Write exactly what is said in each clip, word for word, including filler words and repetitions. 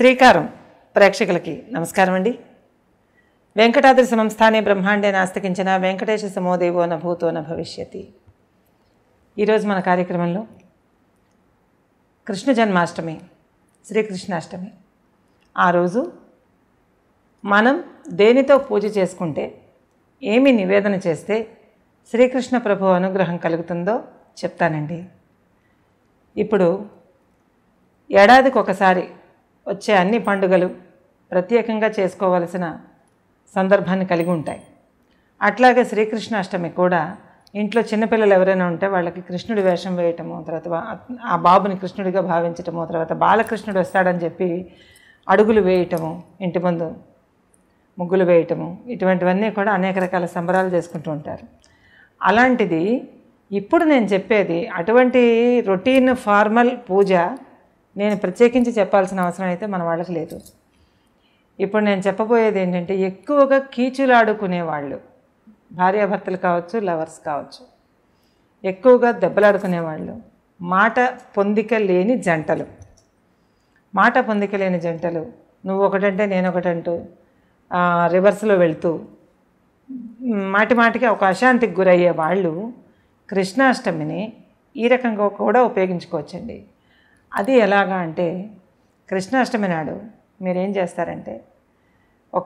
శ్రీకారం ప్రేక్షకులకి నమస్కారం అండి. వెంకటాద్రి సంస్థానే బ్రహ్మాండే నాస్తికించిన వెంకటేశ సమోదేవో న భూతో న భవిష్యతి. ఈరోజు మన కార్యక్రమంలో కృష్ణ జన్మాష్టమి, శ్రీకృష్ణాష్టమి. ఆ రోజు మనం దేనితో పూజ చేసుకుంటే, ఏమి నివేదన చేస్తే శ్రీకృష్ణ ప్రభు అనుగ్రహం కలుగుతుందో చెప్తానండి. ఇప్పుడు ఏడాదికి ఒకసారి వచ్చే అన్ని పండుగలు ప్రత్యేకంగా చేసుకోవలసిన సందర్భాన్ని కలిగి ఉంటాయి. అట్లాగే శ్రీకృష్ణాష్టమి కూడా ఇంట్లో చిన్నపిల్లలు ఎవరైనా ఉంటే వాళ్ళకి కృష్ణుడి వేషం వేయటము, తర్వాత ఆ బాబుని కృష్ణుడిగా భావించటము, తర్వాత బాలకృష్ణుడు వస్తాడని చెప్పి అడుగులు వేయటము, ఇంటి ముందు ముగ్గులు వేయటము, ఇటువంటివన్నీ కూడా అనేక రకాల సంబరాలు చేసుకుంటూ ఉంటారు. అలాంటిది ఇప్పుడు నేను చెప్పేది అటువంటి రొటీన్ ఫార్మల్ పూజ నేను ప్రత్యేకించి చెప్పాల్సిన అవసరం అయితే మన వాళ్ళకి లేదు. ఇప్పుడు నేను చెప్పబోయేది ఏంటంటే, ఎక్కువగా కీచులాడుకునేవాళ్ళు, భార్యాభర్తలు కావచ్చు, లవర్స్ కావచ్చు, ఎక్కువగా దెబ్బలాడుకునేవాళ్ళు, మాట పొందిక లేని జంటలు మాట పొందిక లేని జంటలు నువ్వు ఒకటంటే నేను ఒకటంటూ రివర్స్లో వెళ్తూ మాటి మాటికి ఒక అశాంతికి గురయ్యే వాళ్ళు కృష్ణాష్టమిని ఈ రకంగా కూడా ఉపయోగించుకోవచ్చండి. అది ఎలాగా అంటే, కృష్ణాష్టమి నాడు మీరేం చేస్తారంటే, ఒక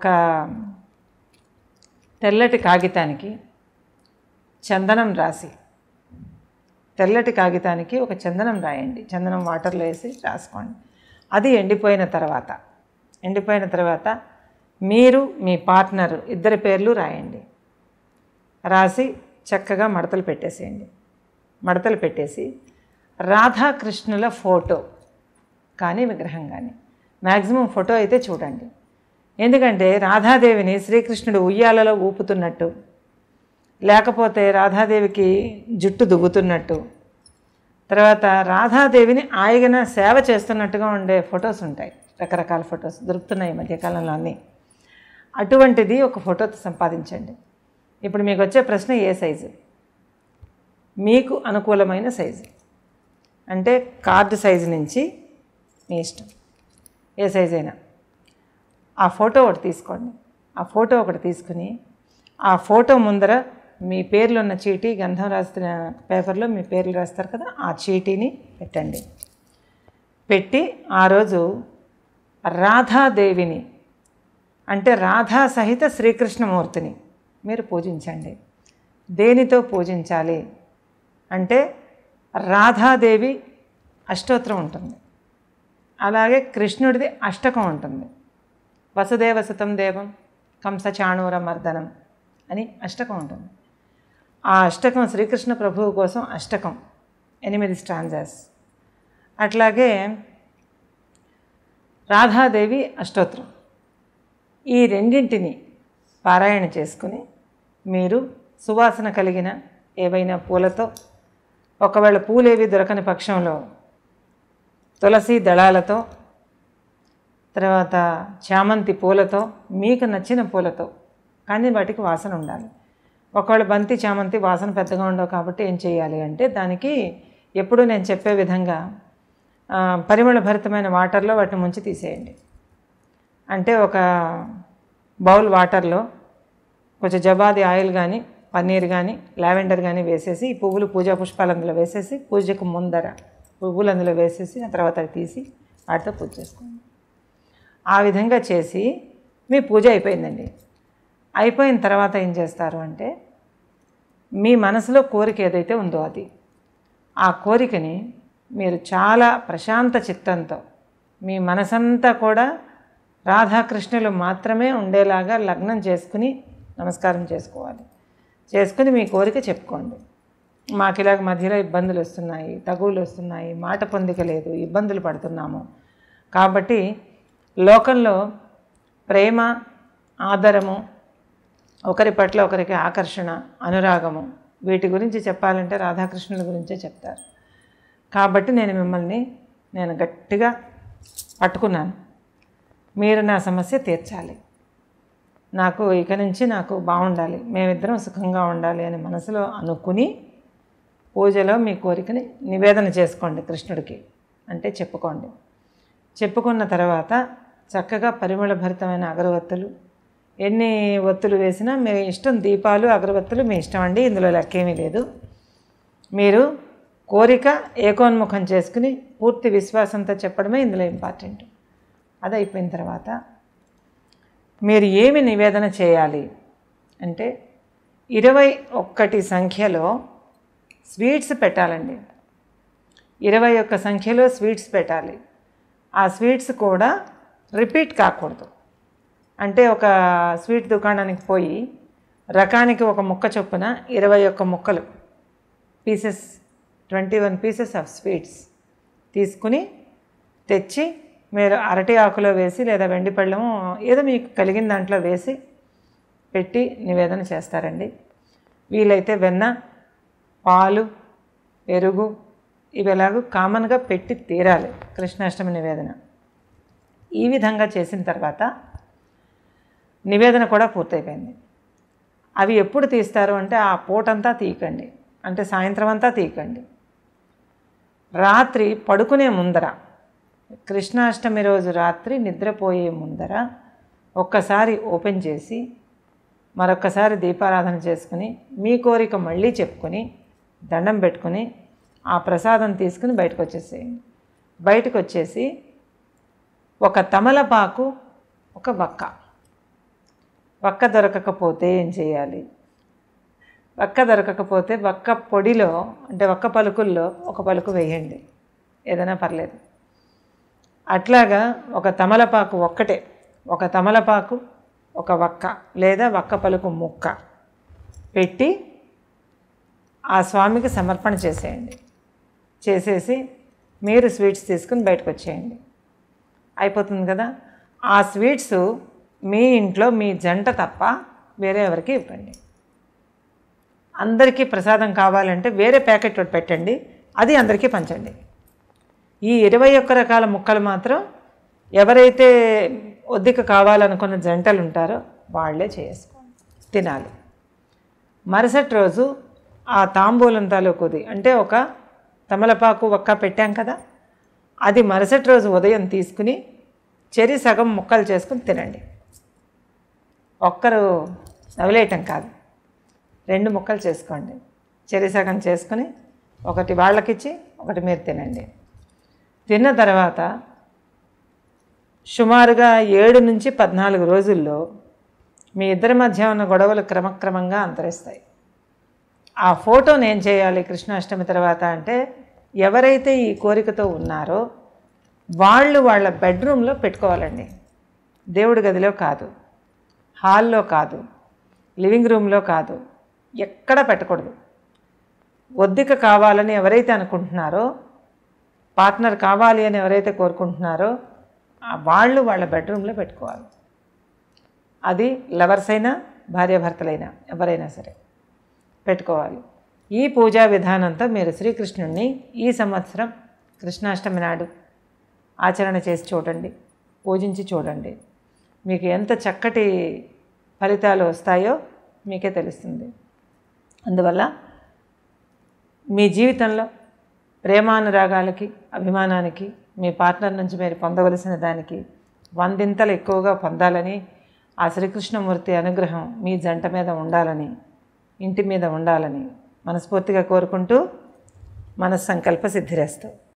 తెల్లటి కాగితానికి చందనం రాసి, తెల్లటి కాగితానికి ఒక చందనం రాయండి, చందనం వాటర్లో వేసి రాసుకోండి. అది ఎండిపోయిన తర్వాత ఎండిపోయిన తర్వాత మీరు మీ పార్ట్నర్ ఇద్దరి పేర్లు రాయండి. రాసి చక్కగా మడతలు పెట్టేసేయండి. మడతలు పెట్టేసి రాధాకృష్ణుల ఫోటో కానీ విగ్రహం కానీ, మ్యాక్సిమం ఫోటో అయితే చూడండి. ఎందుకంటే రాధాదేవిని శ్రీకృష్ణుడు ఉయ్యాలలో ఊపుతున్నట్టు, లేకపోతే రాధాదేవికి జుట్టు దువ్వుతున్నట్టు, తర్వాత రాధాదేవిని ఆయన సేవ చేస్తున్నట్టుగా ఉండే ఫొటోస్ ఉంటాయి. రకరకాల ఫొటోస్ దొరుకుతున్నాయి ఈ మధ్యకాలంలో అన్నీ. అటువంటిది ఒక ఫోటో సంపాదించండి. ఇప్పుడు మీకు వచ్చే ప్రశ్న, ఏ సైజు? మీకు అనుకూలమైన సైజు అంటే కార్డు సైజు నుంచి మీ ఇష్టం, ఏ సైజు అయినా. ఆ ఫోటో ఒకటి తీసుకోండి. ఆ ఫోటో ఒకటి తీసుకుని ఆ ఫోటో ముందర మీ పేర్లు ఉన్న చీటీ, గంధం రాస్తున్న పేపర్లో మీ పేర్లు రాస్తారు కదా, ఆ చీటీని పెట్టండి. పెట్టి ఆ రోజు రాధాదేవిని అంటే రాధా సహిత శ్రీకృష్ణమూర్తిని మీరు పూజించండి. దేనితో పూజించాలి అంటే, రాధాదేవి అష్టోత్తరం ఉంటుంది, అలాగే కృష్ణుడిది అష్టకం ఉంటుంది. వసుదేవ సుతం దేవం కంస చాణూర మర్దనం అని అష్టకం ఉంటుంది. ఆ అష్టకం శ్రీకృష్ణ ప్రభువు కోసం అష్టకం, ఎనిమిది స్టాంజాస్. అట్లాగే రాధాదేవి అష్టోత్తరం, ఈ రెండింటిని పారాయణ చేసుకుని మీరు సువాసన కలిగిన ఏవైనా పూలతో, ఒకవేళ పూలేవి దొరకని పక్షంలో తులసి దళాలతో, తర్వాత చామంతి పూలతో, మీకు నచ్చిన పూలతో, కానీ వాటికి వాసన ఉండాలి. ఒకవేళ బంతి చామంతి వాసన పెద్దగా ఉండవు కాబట్టి ఏం చేయాలి అంటే, దానికి ఎప్పుడు నేను చెప్పే విధంగా పరిమళ భరితమైన వాటర్లో వాటిని ముంచి తీసేయండి. అంటే ఒక బౌల్ వాటర్లో కొంచెం జబాది ఆయిల్ కానీ, పన్నీర్ కానీ, లావెండర్ కానీ వేసేసి, ఈ పువ్వులు పూజా పుష్పాలు అందులో వేసేసి, పూజకు ముందర పువ్వులు అందులో వేసేసి, ఆ తర్వాత అవి తీసి వాటితో పూజ చేసుకోండి. ఆ విధంగా చేసి మీ పూజ అయిపోయిందండి. అయిపోయిన తర్వాత ఏం చేస్తారు అంటే, మీ మనసులో కోరిక ఏదైతే ఉందో అది, ఆ కోరికని మీరు చాలా ప్రశాంత చిత్తంతో, మీ మనసంతా కూడా రాధాకృష్ణులు మాత్రమే ఉండేలాగా లగ్నం చేసుకుని నమస్కారం చేసుకోవాలి. చేసుకుని మీ కోరిక చెప్పుకోండి. మాకు ఇలాగ మధ్యలో ఇబ్బందులు వస్తున్నాయి, తగువులు వస్తున్నాయి, మాట పొందిక లేదు, ఇబ్బందులు పడుతున్నాము, కాబట్టి లోకంలో ప్రేమ, ఆదరము, ఒకరి పట్ల ఒకరికి ఆకర్షణ, అనురాగము, వీటి గురించి చెప్పాలంటే రాధాకృష్ణుల గురించే చెప్తారు. కాబట్టి నేను మిమ్మల్ని నేను గట్టిగా పట్టుకున్నాను. మీరు నా సమస్య తీర్చాలి, నాకు ఇక నుంచి నాకు బాగుండాలి, మేమిద్దరం సుఖంగా ఉండాలి అని మనసులో అనుకుని పూజలో మీ కోరికని నివేదన చేసుకోండి కృష్ణుడికి, అంటే చెప్పుకోండి. చెప్పుకున్న తర్వాత చక్కగా పరిమళభరితమైన అగరవత్తులు, ఎన్ని ఒత్తులు వేసినా మీ ఇష్టం. దీపాలు అగరవత్తులు మీ ఇష్టం అండి, ఇందులో లెక్కేమీ లేదు. మీరు కోరిక ఏకోన్ముఖం చేసుకుని పూర్తి విశ్వాసంతో చెప్పడమే ఇందులో ఇంపార్టెంట్. అది అయిపోయిన తర్వాత మీరు ఏమి నివేదన చేయాలి అంటే ఇరవై ఒక్కటి సంఖ్యలో స్వీట్స్ పెట్టాలండి. ఇరవై ఒక్క సంఖ్యలో స్వీట్స్ పెట్టాలి. ఆ స్వీట్స్ కూడా రిపీట్ కాకూడదు. అంటే ఒక స్వీట్ దుకాణానికి పోయి రకానికి ఒక ముక్క చొప్పున ఇరవై ఒక్క ముక్కలు pieces twenty one pieces of sweets తీసుకుని తెచ్చి మీరు అరటి ఆకులో వేసి లేదా వెండి పళ్ళము ఏదో మీకు కలిగిన దాంట్లో వేసి పెట్టి నివేదన చేస్తారండి. వీలైతే వెన్న, పాలు, పెరుగు ఇవి ఎలాగూ కామన్గా పెట్టి తీరాలి కృష్ణాష్టమి నివేదన. ఈ విధంగా చేసిన తర్వాత నివేదన కూడా పూర్తయిపోయింది. అవి ఎప్పుడు తీస్తారు అంటే ఆ పూటంతా తీయకండి, అంటే సాయంత్రం అంతా తీయకండి. రాత్రి పడుకునే ముందర, కృష్ణాష్టమి రోజు రాత్రి నిద్రపోయే ముందర ఒక్కసారి ఓపెన్ చేసి మరొక్కసారి దీపారాధన చేసుకుని మీ కోరిక మళ్ళీ చెప్పుకొని దండం పెట్టుకుని ఆ ప్రసాదం తీసుకుని బయటకు వచ్చేసేయండి. బయటకు వచ్చేసి ఒక తమలపాకు, ఒక వక్క వక్క దొరకకపోతే ఏం చేయాలి? వక్క దొరకకపోతే వక్క పొడిలో అంటే వక్క పలుకుల్లో ఒక పలుకు వేయండి, ఏదైనా పర్లేదు. అట్లాగా ఒక తమలపాకు ఒక్కటే, ఒక తమలపాకు, ఒక వక్క లేదా వక్క పలుకు ముక్క పెట్టి ఆ స్వామికి సమర్పణ చేసేయండి. చేసేసి మీరు స్వీట్స్ తీసుకుని బయటకు వచ్చేయండి. అయిపోతుంది కదా. ఆ స్వీట్స్ మీ ఇంట్లో మీ జంట తప్ప వేరే ఎవరికి ఇవ్వండి. అందరికీ ప్రసాదం కావాలంటే వేరే ప్యాకెట్ ఒకటి పెట్టండి, అది అందరికీ పంచండి. ఈ ఇరవై ఒక్క రకాల ముక్కలు మాత్రం ఎవరైతే ఒద్దిక కావాలనుకున్న జంటలు ఉంటారో వాళ్ళే చేసుకోండి, తినాలి. మరుసటి రోజు ఆ తాంబూలం తాలూకుది అంటే ఒక తమలపాకు ఒక్క పెట్టాం కదా, అది మరుసటి రోజు ఉదయం తీసుకుని చెరి సగం ముక్కలు చేసుకుని తినండి. ఒక్కరు నవలేయటం కాదు, రెండు ముక్కలు చేసుకోండి. చెరి సగం చేసుకుని ఒకటి వాళ్ళకిచ్చి ఒకటి మీరు తినండి. తిన్న తర్వాత సుమారుగా ఏడు నుంచి పద్నాలుగు రోజుల్లో మీ ఇద్దరి మధ్య ఉన్న గొడవలు క్రమక్రమంగా అంతరిస్తాయి. ఆ ఫోటోని ఏం చేయాలి కృష్ణాష్టమి తర్వాత అంటే ఎవరైతే ఈ కోరికతో ఉన్నారో వాళ్ళు వాళ్ళ బెడ్రూమ్లో పెట్టుకోవాలండి. దేవుడి గదిలో కాదు, హాల్లో కాదు, లివింగ్ రూమ్లో కాదు, ఎక్కడ పెట్టకూడదు. ఒద్దిక కావాలని ఎవరైతే అనుకుంటున్నారో, పార్ట్నర్ కావాలి అని ఎవరైతే కోరుకుంటున్నారో వాళ్ళు వాళ్ళ బెడ్రూమ్లో పెట్టుకోవాలి. అది లవర్స్ అయినా భార్యాభర్తలైనా ఎవరైనా సరే పెట్టుకోవాలి. ఈ పూజా విధానంతో మీరు శ్రీకృష్ణుడిని ఈ సంవత్సరం కృష్ణాష్టమి నాడు ఆచరణ చేసి చూడండి, పూజించి చూడండి. మీకు ఎంత చక్కటి ఫలితాలు వస్తాయో మీకే తెలుస్తుంది. అందువల్ల మీ జీవితంలో ప్రేమానురాగాలకి, అభిమానానికి, మీ పార్ట్నర్ నుంచి మీరు పొందవలసిన దానికి వందింతలు ఎక్కువగా పొందాలని, ఆ శ్రీకృష్ణమూర్తి అనుగ్రహం మీ జంట మీద ఉండాలని, ఇంటి మీద ఉండాలని మనస్ఫూర్తిగా కోరుకుంటూ మన సంకల్ప సిద్ధిరేస్తూ